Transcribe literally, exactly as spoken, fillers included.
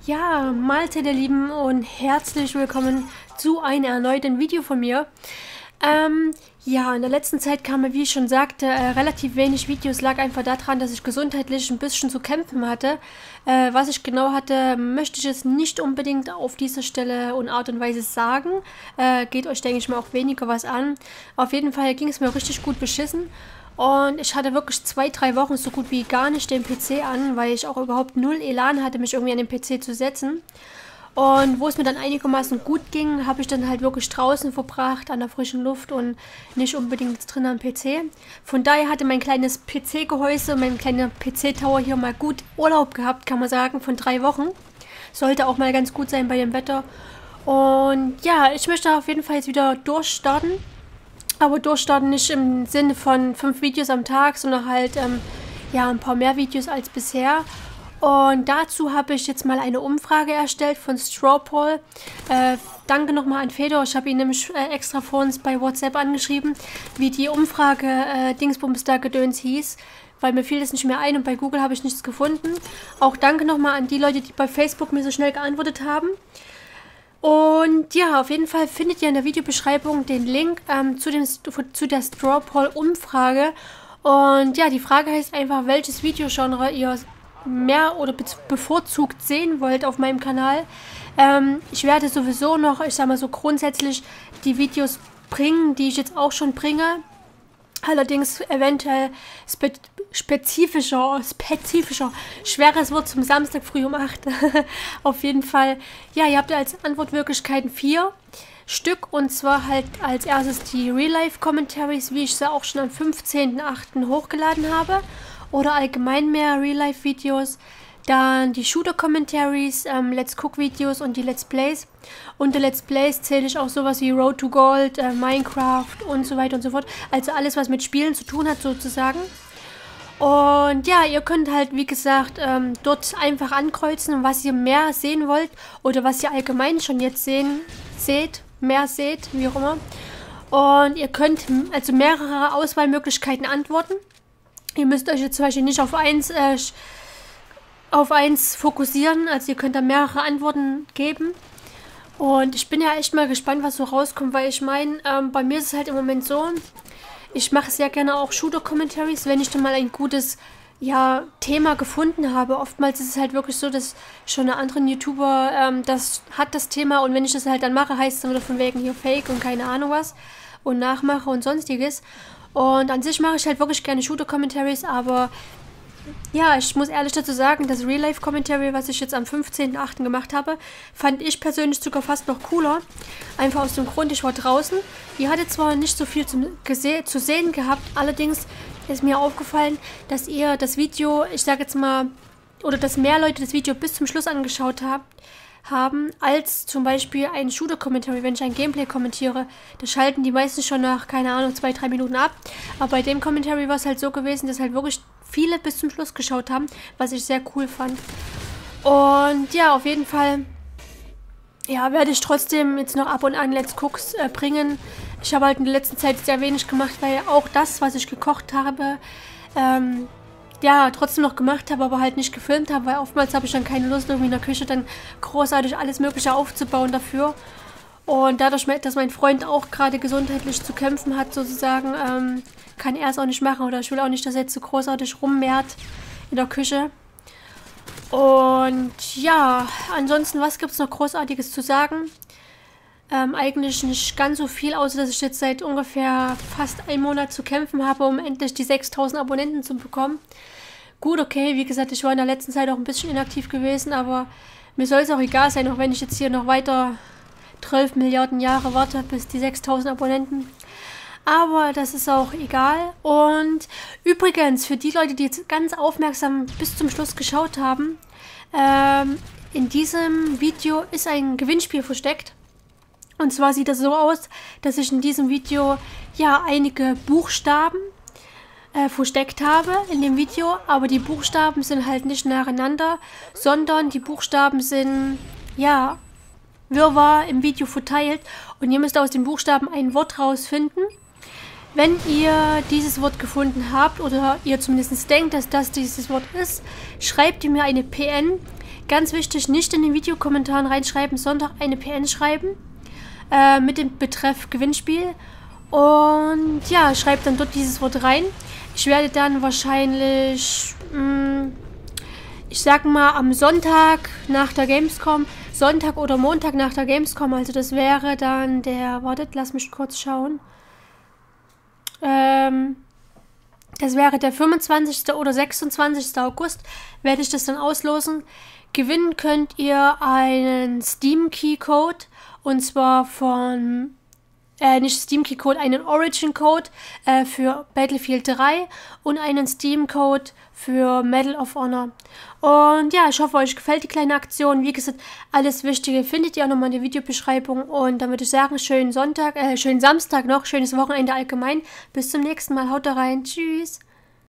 Ja, Mahlzeit ihr Lieben und herzlich willkommen zu einem erneuten Video von mir. Ähm, ja, in der letzten Zeit kamen, wie ich schon sagte, äh, relativ wenig Videos. Lag einfach daran, dass ich gesundheitlich ein bisschen zu kämpfen hatte. Äh, was ich genau hatte, möchte ich jetzt nicht unbedingt auf dieser Stelle und Art und Weise sagen. Äh, geht euch, denke ich mal, auch weniger was an. Auf jeden Fall ging es mir richtig gut beschissen. Und ich hatte wirklich zwei, drei Wochen so gut wie gar nicht den P C an, weil ich auch überhaupt null Elan hatte, mich irgendwie an den P C zu setzen. Und wo es mir dann einigermaßen gut ging, habe ich dann halt wirklich draußen verbracht, an der frischen Luft und nicht unbedingt drin am P C. Von daher hatte mein kleines P C-Gehäuse, mein kleiner P C-Tower hier mal gut Urlaub gehabt, kann man sagen, von drei Wochen. Sollte auch mal ganz gut sein bei dem Wetter. Und ja, ich möchte auf jeden Fall jetzt wieder durchstarten. Aber durchstarten nicht im Sinne von fünf Videos am Tag, sondern halt ähm, ja, ein paar mehr Videos als bisher. Und dazu habe ich jetzt mal eine Umfrage erstellt von Strawpoll. Äh, danke nochmal an Fedor. Ich habe ihn nämlich äh, extra vor uns bei WhatsApp angeschrieben, wie die Umfrage äh, Dingsbums da Gedöns hieß. Weil mir fiel das nicht mehr ein und bei Google habe ich nichts gefunden. Auch danke nochmal an die Leute, die bei Facebook mir so schnell geantwortet haben. Und ja, auf jeden Fall findet ihr in der Videobeschreibung den Link ähm, zu, dem, zu der Strawpoll-Umfrage. Und ja, die Frage heißt einfach, welches Videogenre ihr mehr oder be bevorzugt sehen wollt auf meinem Kanal. Ähm, ich werde sowieso noch, ich sag mal so grundsätzlich, die Videos bringen, die ich jetzt auch schon bringe. Allerdings eventuell spe spezifischer, spezifischer, schweres Wort zum Samstag früh um acht. Auf jeden Fall, ja, ihr habt als Antwortmöglichkeiten vier Stück und zwar halt als erstes die Real-Life-Commentaries, wie ich sie auch schon am fünfzehnten achten hochgeladen habe, oder allgemein mehr Real-Life-Videos. Dann die Shooter-Commentaries, ähm, Let's Cook-Videos und die Let's Plays. Unter Let's Plays zähle ich auch sowas wie Road to Gold, äh, Minecraft und so weiter und so fort. Also alles, was mit Spielen zu tun hat, sozusagen. Und ja, ihr könnt halt, wie gesagt, ähm, dort einfach ankreuzen, was ihr mehr sehen wollt oder was ihr allgemein schon jetzt sehen, seht, mehr seht, wie auch immer. Und ihr könnt also mehrere Auswahlmöglichkeiten antworten. Ihr müsst euch jetzt zum Beispiel nicht auf eins äh, auf eins fokussieren, also ihr könnt da mehrere Antworten geben. Und ich bin ja echt mal gespannt, was so rauskommt, weil ich meine, ähm, bei mir ist es halt im Moment so, ich mache sehr gerne auch Shooter-Commentaries, wenn ich dann mal ein gutes ja, Thema gefunden habe. Oftmals ist es halt wirklich so, dass schon eine andere YouTuber ähm, das hat, das Thema, und wenn ich das halt dann mache, heißt es dann wieder von wegen hier Fake und keine Ahnung was und Nachmache und sonstiges. Und an sich mache ich halt wirklich gerne Shooter-Commentaries, aber ja, ich muss ehrlich dazu sagen, das Real-Life-Commentary, was ich jetzt am fünfzehnten achten gemacht habe, fand ich persönlich sogar fast noch cooler. Einfach aus dem Grund, ich war draußen. Ihr hattet zwar nicht so viel zum, zu sehen gehabt, allerdings ist mir aufgefallen, dass ihr das Video, ich sage jetzt mal, oder dass mehr Leute das Video bis zum Schluss angeschaut habt, haben, als zum Beispiel ein Shooter-Commentary, wenn ich ein Gameplay kommentiere. Das schalten die meisten schon nach, keine Ahnung, zwei, drei Minuten ab. Aber bei dem Commentary war es halt so gewesen, dass halt wirklich viele bis zum Schluss geschaut haben, was ich sehr cool fand. Und ja, auf jeden Fall, ja, werde ich trotzdem jetzt noch ab und an Let's Cooks äh, bringen. Ich habe halt in der letzten Zeit sehr wenig gemacht, weil auch das, was ich gekocht habe, ähm, ja, trotzdem noch gemacht habe, aber halt nicht gefilmt habe, weil oftmals habe ich dann keine Lust, irgendwie in der Küche dann großartig alles Mögliche aufzubauen dafür. Und dadurch, dass mein Freund auch gerade gesundheitlich zu kämpfen hat, sozusagen, ähm, kann er es auch nicht machen. Oder ich will auch nicht, dass er jetzt so großartig rummehrt in der Küche. Und ja, ansonsten, was gibt es noch Großartiges zu sagen? Ähm, eigentlich nicht ganz so viel, außer dass ich jetzt seit ungefähr fast einem Monat zu kämpfen habe, um endlich die sechstausend Abonnenten zu bekommen. Gut, okay, wie gesagt, ich war in der letzten Zeit auch ein bisschen inaktiv gewesen, aber mir soll es auch egal sein, auch wenn ich jetzt hier noch weiter zwölf Milliarden Jahre warte bis die sechstausend Abonnenten. Aber das ist auch egal. Und übrigens, für die Leute, die jetzt ganz aufmerksam bis zum Schluss geschaut haben, ähm, in diesem Video ist ein Gewinnspiel versteckt. Und zwar sieht das so aus, dass ich in diesem Video ja einige Buchstaben äh, versteckt habe in dem Video. Aber die Buchstaben sind halt nicht nacheinander, sondern die Buchstaben sind, ja, Wirrwarr im Video verteilt. Und ihr müsst aus den Buchstaben ein Wort rausfinden. Wenn ihr dieses Wort gefunden habt oder ihr zumindest denkt, dass das dieses Wort ist, schreibt ihr mir eine P N, Ganz wichtig, nicht in den Videokommentaren reinschreiben, sondern eine P N schreiben äh, mit dem Betreff Gewinnspiel. Und ja, schreibt dann dort dieses Wort rein. Ich werde dann wahrscheinlich, mh, ich sag mal, am Sonntag nach der Gamescom, Sonntag oder Montag nach der Gamescom, also das wäre dann der, wartet, lass mich kurz schauen. Ähm, das wäre der fünfundzwanzigste oder sechsundzwanzigste August, werde ich das dann auslosen. Gewinnen könnt ihr einen Steam Key Code, und zwar von, äh, nicht Steam Key Code, einen Origin Code äh, für Battlefield drei und einen Steam Code für Medal of Honor. Und ja, ich hoffe, euch gefällt die kleine Aktion. Wie gesagt, alles Wichtige findet ihr auch nochmal in der Videobeschreibung. Und dann würde ich sagen, schönen Sonntag, äh, schönen Samstag noch, schönes Wochenende allgemein. Bis zum nächsten Mal. Haut da rein. Tschüss.